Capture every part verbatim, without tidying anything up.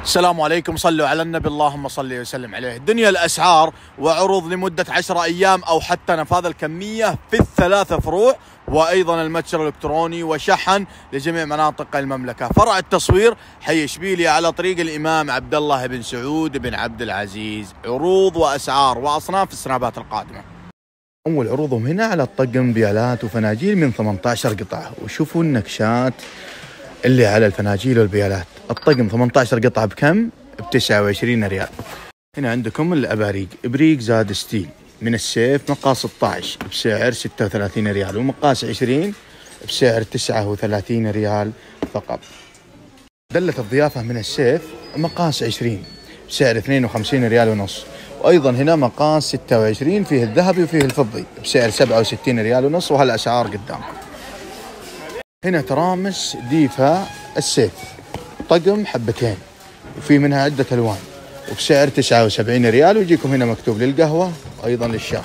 السلام عليكم، صلوا على النبي اللهم صل وسلم عليه. الدنيا الأسعار وعروض لمدة عشرة أيام أو حتى نفاذ الكمية في الثلاثة فروع، وأيضا المتجر الإلكتروني وشحن لجميع مناطق المملكة. فرع التصوير حي إشبيلية على طريق الإمام عبد الله بن سعود بن عبد العزيز. عروض وأسعار وأصناف السنابات القادمة. أول عروضهم هنا على الطقم بيالات وفناجيل من ثمانية عشر قطعة، وشوفوا النكشات اللي على الفناجيل والبيالات. الطقم ثمانية عشر قطعة بكم؟ بتسعة وعشرين ريال. هنا عندكم الأباريق، إبريق زاد ستيل من السيف مقاس ستة عشر بسعر ستة وثلاثين ريال، ومقاس عشرين بسعر تسعة وثلاثين ريال فقط. دلة الضيافة من السيف مقاس عشرين بسعر اثنين وخمسين ريال ونص، وأيضا هنا مقاس ستة وعشرين فيه الذهبي وفيه الفضي بسعر سبعة وستين ريال ونص، وهالأسعار قدامكم. هنا ترامس ديفا السيف طقم حبتين، وفي منها عدة ألوان وبسعر تسعة وسبعين ريال، ويجيكم هنا مكتوب للقهوة وأيضا للشاي.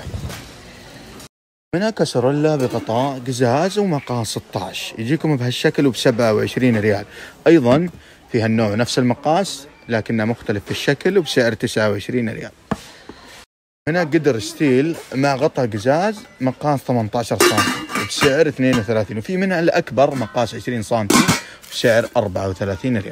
هنا كسرولة بغطاء قزاز ومقاس ستة عشر يجيكم بهالشكل وبسبعة وعشرين ريال، أيضا في هالنوع نفس المقاس لكنه مختلف في الشكل وبسعر تسعة وعشرين ريال. هنا قدر ستيل مع غطاء قزاز مقاس ثمانية عشر سنتي بسعر اثنين وثلاثين، وفي منها الأكبر مقاس عشرين سنتي بسعر أربعة وثلاثين ريال.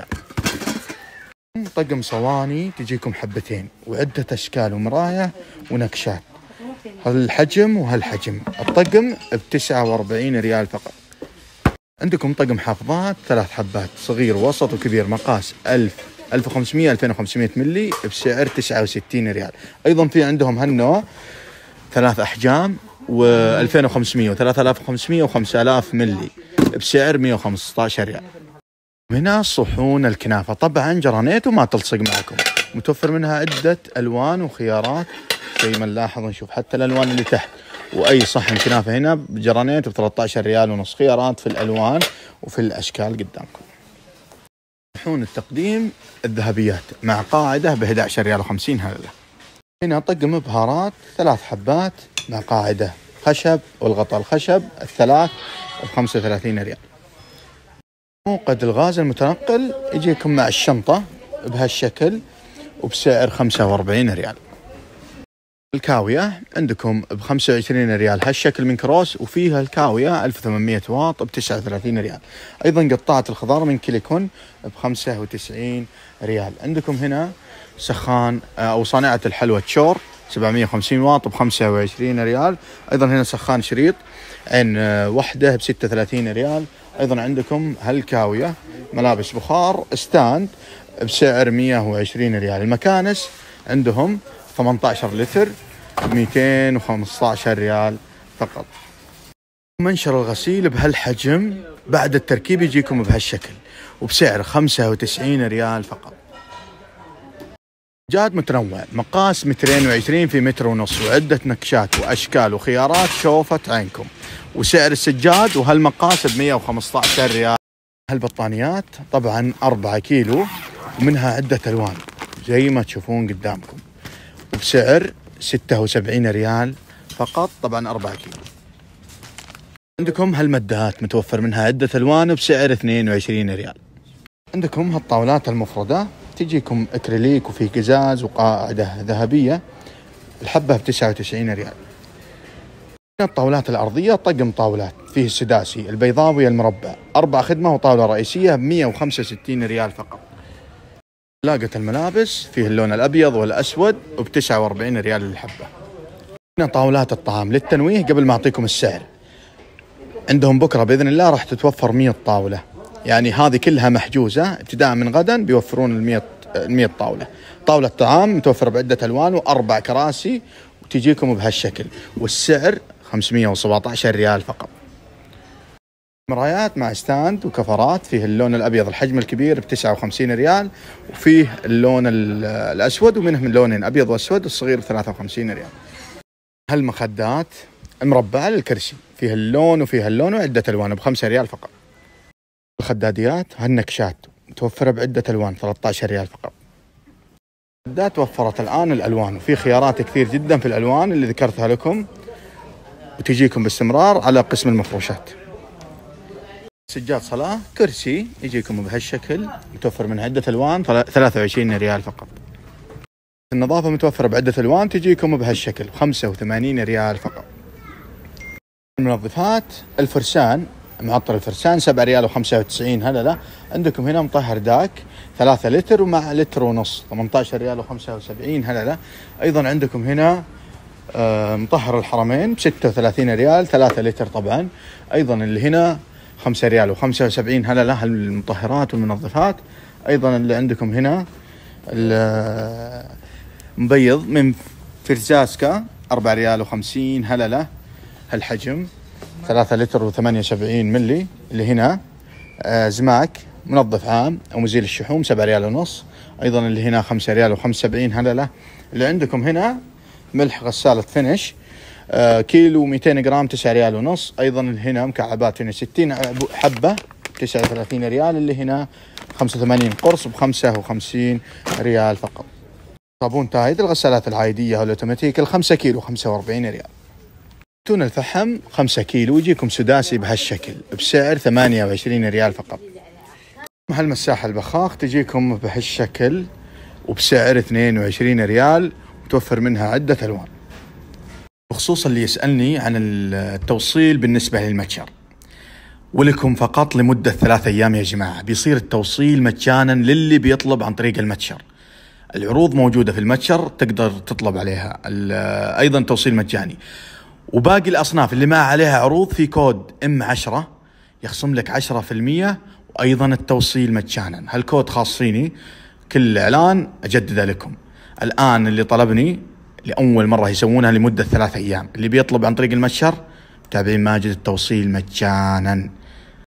طقم صواني تجيكم حبتين وعدة أشكال ومراية ونكشات، هالحجم وهالحجم. الطقم بتسعة وأربعين ريال فقط. عندكم طقم حافظات ثلاث حبات صغير ووسط وكبير مقاس ألف ألف وخمسمية ألفين وخمسمية ملي بسعر تسعة وستين ريال. أيضا في عندهم هالنوع ثلاث أحجام وألفين وخمسمية وثلاثة آلاف وخمسمية وخمسة آلاف ملي بسعر مية وخمسة عشر ريال. هنا صحون الكنافة طبعا جرانيت وما تلصق معكم، متوفر منها عدة ألوان وخيارات زي ما نلاحظ نشوف حتى الألوان اللي تحت. وأي صحن كنافة هنا بجرانيت ب ثلاثة عشر ريال ونص، خيارات في الألوان وفي الأشكال قدامكم. صحون التقديم الذهبيات مع قاعدة ب أحد عشر ريال وخمسين هللة. هنا طقم بهارات ثلاث حبات مع قاعدة خشب، والغطاء الخشب الثلاث ب خمسة وثلاثين ريال. موقد الغاز المتنقل يجيكم مع الشنطة بهالشكل وبسعر خمسة وأربعين ريال. الكاوية عندكم ب خمسة وعشرين ريال هالشكل من كروس، وفيها الكاوية ألف وثمانمية واط ب تسعة وثلاثين ريال. أيضا قطعة الخضار من كيليكون ب خمسة وتسعين ريال. عندكم هنا سخان أو صانعة الحلوى تشور سبعمية وخمسين واط ب خمسة وعشرين ريال. أيضا هنا سخان شريط عين وحدة ب ستة وثلاثين ريال. أيضا عندكم هالكاوية ملابس بخار ستاند بسعر مية وعشرين ريال. المكانس عندهم ثمانية عشر لتر ب مئتين وخمسة عشر ريال فقط. منشر الغسيل بهالحجم بعد التركيب يجيكم بهالشكل وبسعر خمسة وتسعين ريال فقط. سجاد متنوع مقاس مترين وعشرين في متر ونص، وعدة نكشات وأشكال وخيارات شوفت عينكم، وسعر السجاد وهالمقاس ب مية وخمسة عشر ريال. هالبطانيات طبعا أربعة كيلو ومنها عدة ألوان زي ما تشوفون قدامكم، وبسعر ستة وسبعين ريال فقط، طبعا أربعة كيلو. عندكم هالمدات متوفر منها عدة ألوان وبسعر اثنين وعشرين ريال. عندكم هالطاولات المفردة تجيكم أكريليك وفي قزاز وقاعدة ذهبية، الحبة بتسعة وتسعين ريال. الطاولات الأرضية طقم طاولات فيه السداسي البيضاوي المربع أربع خدمة وطاولة رئيسية بمية وخمسة وستين ريال فقط. لاقة الملابس فيه اللون الأبيض والأسود وبتسعة وأربعين ريال للحبة. هنا طاولات الطعام للتنويه قبل ما أعطيكم السعر. عندهم بكرة بإذن الله راح تتوفر مية طاولة، يعني هذه كلها محجوزة ابتداء من غدا بيوفرون المية المية طاولة. طاولة طعام متوفرة بعدة ألوان وأربع كراسي وتجيكم بهالشكل، والسعر خمسمية وسبعة عشر ريال فقط. مرايات مع ستاند وكفرات فيه اللون الأبيض الحجم الكبير بتسعة وخمسين ريال، وفيه اللون الأسود ومنه من لونين أبيض وأسود، الصغير بثلاثة وخمسين ريال. هالمخدات مربعة للكرسي فيه اللون وفيها اللون وعدة ألوان بخمسة ريال فقط. الخداديات هالنكشات متوفرة بعدة ألوان ثلاثة عشر ريال فقط. الخدات وفرت الآن الألوان وفي خيارات كثير جدا في الألوان اللي ذكرتها لكم، وتجيكم باستمرار على قسم المفروشات. سجاد صلاة كرسي يجيكم بهالشكل، متوفر من عدة ألوان، ثلاثة وعشرين ريال فقط. النظافة متوفرة بعدة ألوان، تجيكم بهالشكل خمسة وثمانين ريال فقط. المنظفات الفرسان، معطر الفرسان سبعة ريال وخمسة وتسعين هللة. عندكم هنا مطهر داك ثلاثة لتر ومع لتر ونص ثمانية عشر ريال وخمسة وسبعين هللة. أيضا عندكم هنا مطهر الحرمين بستة وثلاثين ريال ثلاثة لتر طبعا. أيضا اللي هنا خمسة ريال وخمسة وسبعين هللة المطهرات والمنظفات. أيضا اللي عندكم هنا المبيض من فرزاسكا أربعة ريال وخمسين هللة هالحجم ثلاثة لتر وثمانية وسبعين ملي. اللي هنا زماك منظف عام أو مزيل الشحوم سبعة ريال ونص. أيضا اللي هنا خمسة ريال وخمسة وسبعين هللة. اللي عندكم هنا ملح غسالة فينش كيلو مئتين جرام تسعة ريال ونص. أيضا اللي هنا مكعبات هنا ستين حبة تسعة وثلاثين ريال. اللي هنا خمسة وثمانين قرص بخمسة وخمسين ريال فقط. صابون تايد الغسالات العادية والأوتوماتيك الخمسة كيلو خمسة وأربعين ريال. تون الفحم خمسة كيلو يجيكم سداسي بهالشكل بسعر ثمانية وعشرين ريال فقط. محل مساحة البخاخ تجيكم بهالشكل وبسعر اثنين وعشرين ريال، متوفر منها عدة ألوان. بخصوص اللي يسألني عن التوصيل بالنسبة للمتجر، ولكم فقط لمدة ثلاثة أيام يا جماعة، بيصير التوصيل مجانا للي بيطلب عن طريق المتجر. العروض موجودة في المتجر تقدر تطلب عليها، أيضا توصيل مجاني. وباقي الأصناف اللي ما عليها عروض في كود إم عشرة يخصم لك عشرة في المية، وأيضا التوصيل مجانا. هالكود خاص فيني، كل إعلان أجدده لكم. الآن اللي طلبني لأول مرة يسوونها لمدة ثلاثة أيام، اللي بيطلب عن طريق المتجر متابعين ماجد التوصيل مجانا.